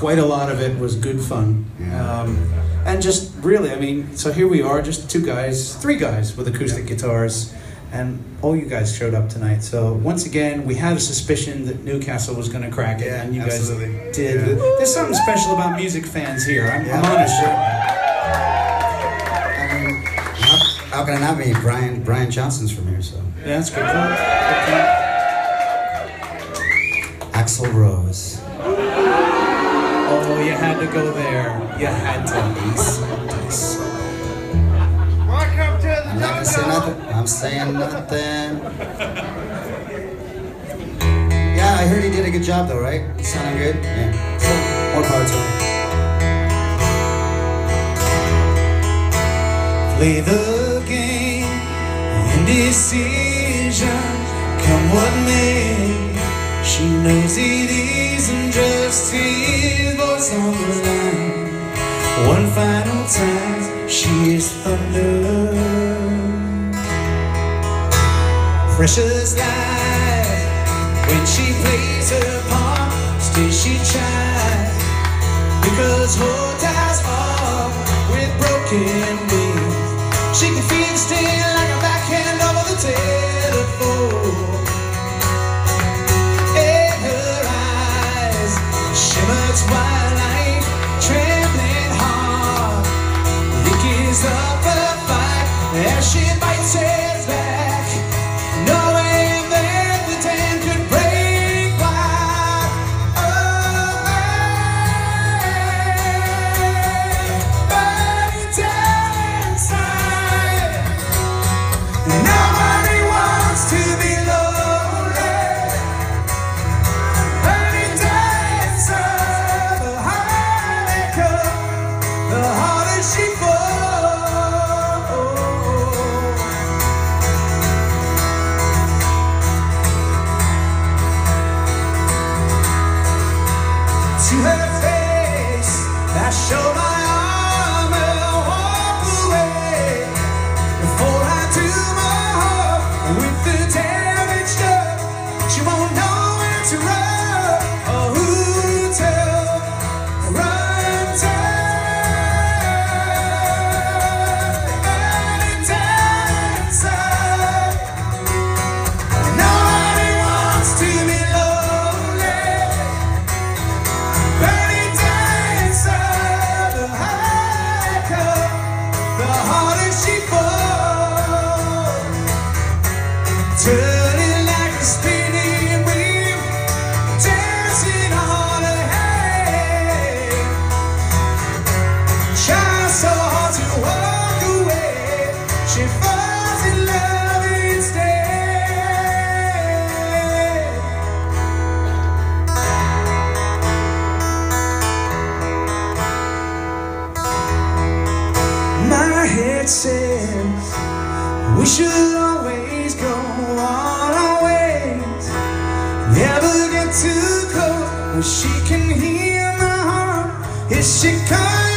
quite a lot of it was good fun. And just really, I mean, so here we are, just three guys with acoustic guitars, and all you guys showed up tonight. So once again, we had a suspicion that Newcastle was going to crack it, and you guys did. Yeah. There's something special about music fans here. I'm honest. I mean, how can I not be? Brian Johnson's from here, so. Yeah, that's good. Axl Rose. Oh, you had to go there. You had to. Welcome to the I'm not gonna say nothing. I'm saying nothing. Yeah, I heard he did a good job though, right? He sounded good. Yeah. So, more power to him. Play the game, indecision, come what may. She knows it isn't just his voice on the line. One final time, she is thunder. Precious light, when she plays her part, still she tries. Because hold ties off with broken wings. She can feel the sting like a backhand over the telephone. In her eyes, shimmer twilight, trembling heart. Licks up a fight as she bites his back, knowing that the dam could break wide. Burning down inside. Nobody wants to be lonely. Burning down inside. The higher they come, the harder she falls. To her face, I show my arm and walk away. Before I do my heart with the damage done, she won't know where to run or who to tell. Run down, burning down inside. Nobody wants to be lonely. Burning down inside, the higher it comes, the harder she falls. Turning like a spinning wheel, dancing on her head. Tries so hard to walk away, she falls in love instead. My head says we should always go on our ways, never get too close. She can hear my heart. Is she coming?